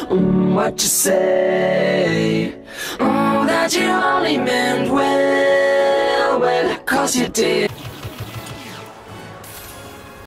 what you say. That you only meant well, well, 'cause you did.